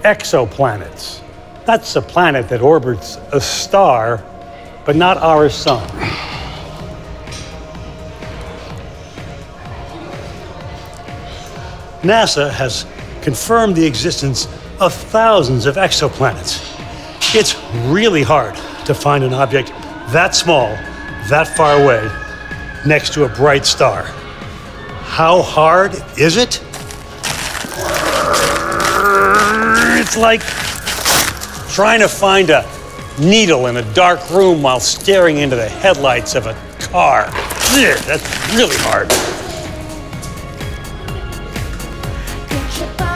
exoplanets. That's a planet that orbits a star, but not our sun. NASA has confirmed the existence of thousands of exoplanets. It's really hard to find an object that small, that far away, next to a bright star. How hard is it? It's like trying to find a needle in a dark room while staring into the headlights of a car. That's really hard. Get your